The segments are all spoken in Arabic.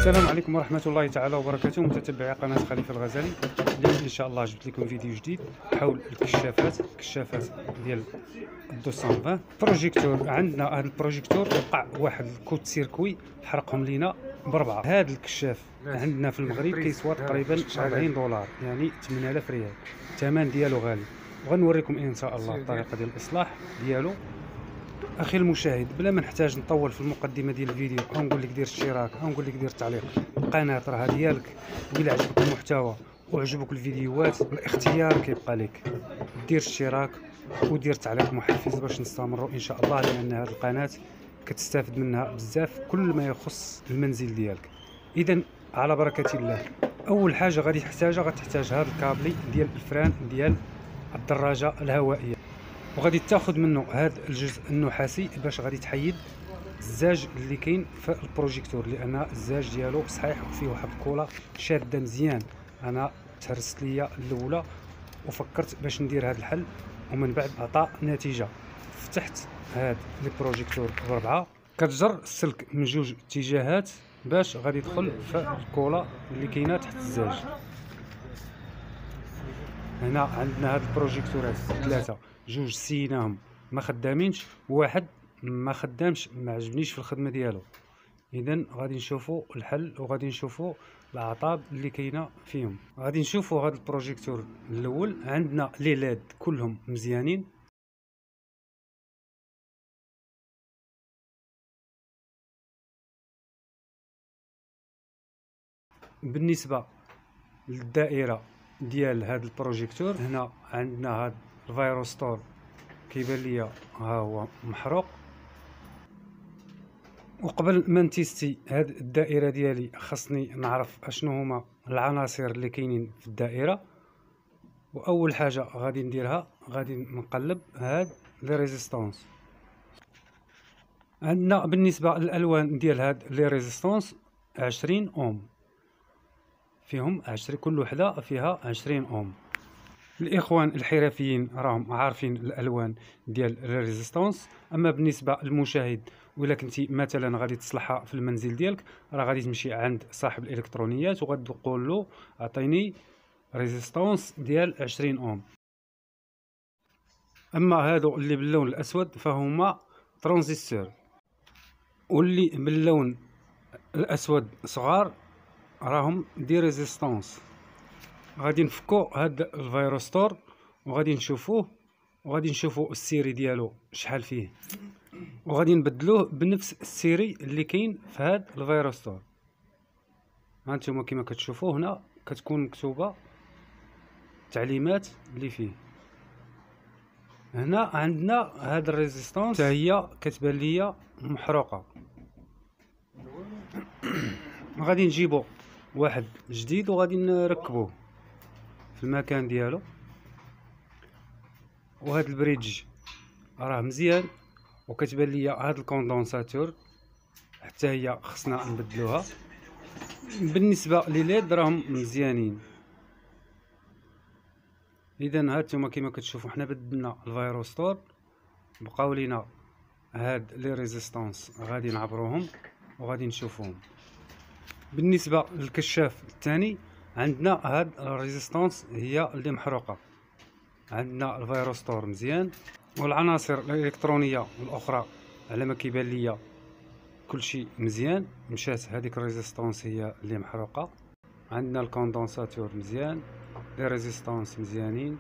السلام عليكم ورحمة الله تعالى وبركاته، متتبعي قناة خليفة الغزالي. اليوم إن شاء الله جبت لكم فيديو جديد حول الكشافات ديال 220 بروجيكتور. عندنا هذا البروجيكتور وقع واحد الكوت سيركوي حرقهم لينا بربعة. هذا الكشاف عندنا في المغرب كيسوى تقريبا 40 دولار، يعني 8000 ريال. الثمن ديالو غالي، وغنوريكم ان شاء الله الطريقة ديال الاصلاح ديالو. اخي المشاهد، بلا ما نحتاج نطول في المقدمه ديال الفيديو او نقول لك دير اشتراك او نقول لك دير تعليق، القناه راها ديالك. وإلا عجبك المحتوى وعجبك الفيديوهات، الاختيار كيبقى لك. دير اشتراك ودير تعليق محفز باش نستمروا ان شاء الله، لان هذه القناه كتستافد منها بزاف كل ما يخص المنزل ديالك. اذا على بركه الله، اول حاجه غادي تحتاج هذا الكابلي ديال الفران ديال الدراجه الهوائيه، وغادي تاخذ منه هذا الجزء النحاسي باش غادي تحيد الزاج اللي كاين في البروجيكتور، لان الزاج ديالو صحيح وفيه واحد الكولا شاده مزيان. انا تهرست ليا الاولى وفكرت باش ندير هذا الحل، ومن بعد عطى نتيجه. فتحت هذا البروجيكتور بربعه، كتجر السلك من جوج اتجاهات باش غادي يدخل في الكولا اللي كاينه تحت الزاج. هنا عندنا هاد البروجيكتورات ثلاثه، جوج سيناهم ما خدامينش، واحد ما خدامش ما عجبنيش في الخدمه ديالو. اذا غادي نشوفوا الحل وغادي نشوفوا الاعطاب اللي كاينه فيهم. غادي نشوفوا هذا البروجيكتور الاول، عندنا لي لاد كلهم مزيانين. بالنسبه للدائره ديال هذا البروجيكتور، هنا عندنا هذا الفيروستور كيبان ليا ها هو محروق. وقبل ما نتيستي هاد الدائره ديالي خاصني نعرف اشنو هما العناصر اللي كاينين في الدائره. واول حاجه غادي نديرها، غادي نقلب هاد لي ريزيستانس. عندنا بالنسبه للالوان ديال هاد لي ريزيستانس 20 اوم، فيهم 20، كل وحده فيها 20 اوم. الاخوان الحرفيين راهم عارفين الالوان ديال الريزيستانس. اما بالنسبه للمشاهد، ولا كنتي مثلا غادي تصلحها في المنزل ديالك، راه غادي تمشي عند صاحب الالكترونيات وغادي تقول له اعطيني ريزيستانس ديال 20 اوم. اما هادو اللي باللون الاسود فهما ترانزستور، واللي باللون الاسود صغار راهم دي ريزيستانس. غادي نفكو هاد الفيروستور وغادي نشوفوه السيري ديالو شحال فيه، وغادي نبدلوه بنفس السيري اللي كاين في هاد الفيروستور. هانتوما كما كتشوفوا هنا كتكون مكتوبه التعليمات اللي فيه. هنا عندنا هاد الريزيستانس حتى هي كتبان ليا محروقه. غادي نجيبو واحد جديد وغادي نركبوه في المكان ديالو. وهذا البريدج راه مزيان، وكتبان ليا هاد الكوندونساتور حتى هي خصنا نبدلوها. بالنسبه لليد راهم مزيانين. اذا هانتوما كما كتشوفوا حنا بدلنا الفيروستور، بقاو لينا هاد لي ريزيستانس غادي نعبروهم وغادي نشوفوهم. بالنسبه للكشاف الثاني، عندنا هاد الريزيستانس هي اللي محروقه. عندنا الفيروستور مزيان، والعناصر الالكترونيه الاخرى على ما كيبان ليا كلشي مزيان. مشات هذيك الريزيستانس هي اللي محروقه. عندنا الكوندونساتور مزيان، لي ريزيستانس مزيانين.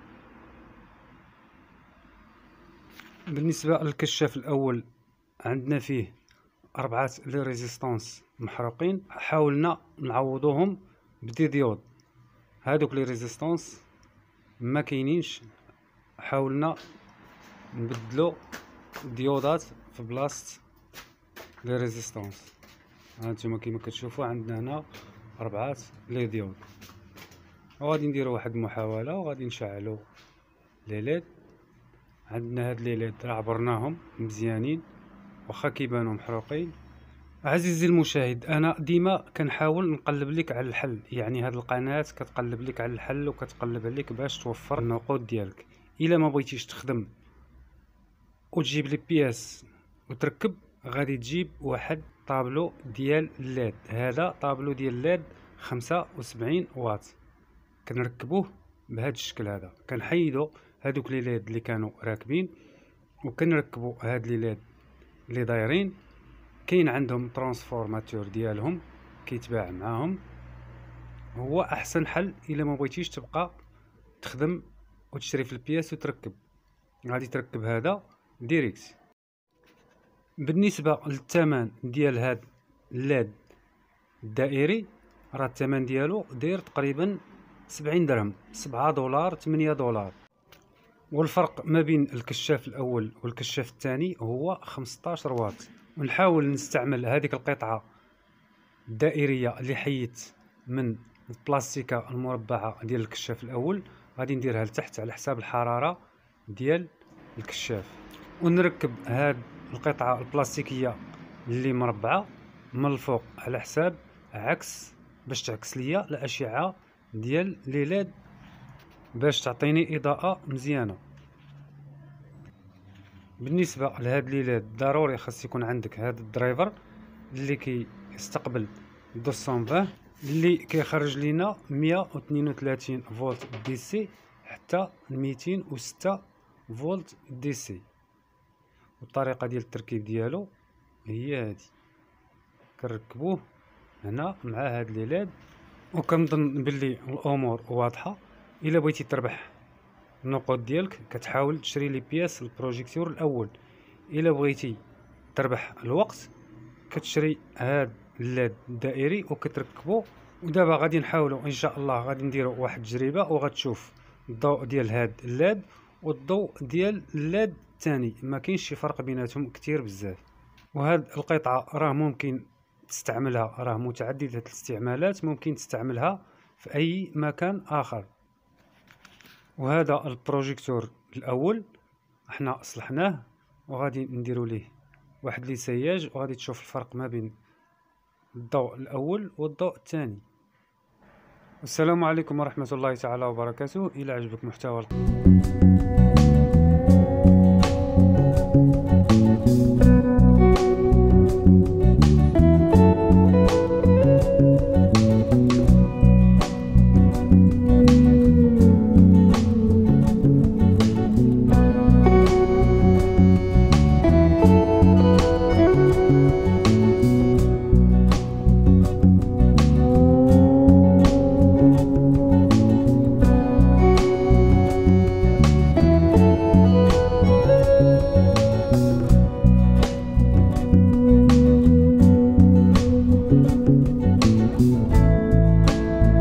بالنسبه للكشاف الاول، عندنا فيه 4 لي ريزيستانس محروقين، حاولنا نعوضوهم بديود. هادوك لي ريزيستانس ما كاينينش، حاولنا نبدلو ديودات في بلاصه لي ريزيستانس. هانتوما كما كتشوفوا عندنا هنا 4 لي ديود. وغادي نديرو واحد المحاوله وغادي نشعلو لي ليد. عندنا هاد لي ليد راه عبرناهم مزيانين واخا كيبانو محروقين. عزيزي المشاهد، انا ديما كنحاول نقلب لك على الحل، يعني هاد القناه كتقلب لك على الحل وكتقلب عليك باش توفر النقود ديالك. الا ما بغيتيش تخدم وتجيب لي بياس وتركب، غادي تجيب واحد طابلو ديال الليد. هذا طابلو ديال الليد 75 واط. كنركبوه بهذا الشكل هذا. كنحيدو هذوك لي ليد اللي كانوا راكبين وكنركبوا هاد لي ليد اللي دايرين. كاين عندهم ترانسفورماتور ديالهم كيتباع معاهم. هو احسن حل الا ما بغيتيش تبقى تخدم وتشري في البياس وتركب، غادي تركب هذا ديريكت. بالنسبه للثمن ديال هاد الليد الدائري، راه الثمن ديالو داير تقريبا 70 درهم، 7 دولار 8 دولار. والفرق ما بين الكشاف الاول والكشاف الثاني هو 15 واط. ونحاول نستعمل هذيك القطعه الدائريه اللي حيت من البلاستيكه المربعه ديال الكشاف الاول، غادي نديرها لتحت على حساب الحراره ديال الكشاف، ونركب هاد القطعه البلاستيكيه اللي مربعه من الفوق على حساب عكس باش تعكس ليا الاشعه ديال لي ليد باش تعطيني اضاءه مزيانه. بالنسبه لهاد لي ليد ضروري خاص يكون عندك هاد الدرايفر اللي كيستقبل 220 اللي كيخرج لينا 132 فولت دي سي حتى 206 فولت دي سي. والطريقه ديال التركيب ديالو هي هادي. كنركبوه هنا مع هاد لي ليد. وكنظن باللي الامور واضحه. الا بغيتي تربح النقود ديالك كتحاول تشري لي بياس البروجيكتور الاول. الا بغيتي تربح الوقت كتشري هاد الليد الدائري وكتركبو. ودابا غادي نحاولوا ان شاء الله غادي نديروا واحد التجربه وغتشوف الضوء ديال هاد الليد والضوء ديال الليد الثاني، ما كاينش شي فرق بيناتهم كتير بزاف. وهاد القطعه راه ممكن تستعملها، راه متعدده الاستعمالات، ممكن تستعملها في اي مكان اخر. وهذا البروجيكتور الاول احنا صلحناه وغادي نديروا ليه واحد ليسياج وغادي تشوف الفرق ما بين الضوء الاول والضوء الثاني. والسلام عليكم ورحمه الله تعالى وبركاته. الى عجبك محتوى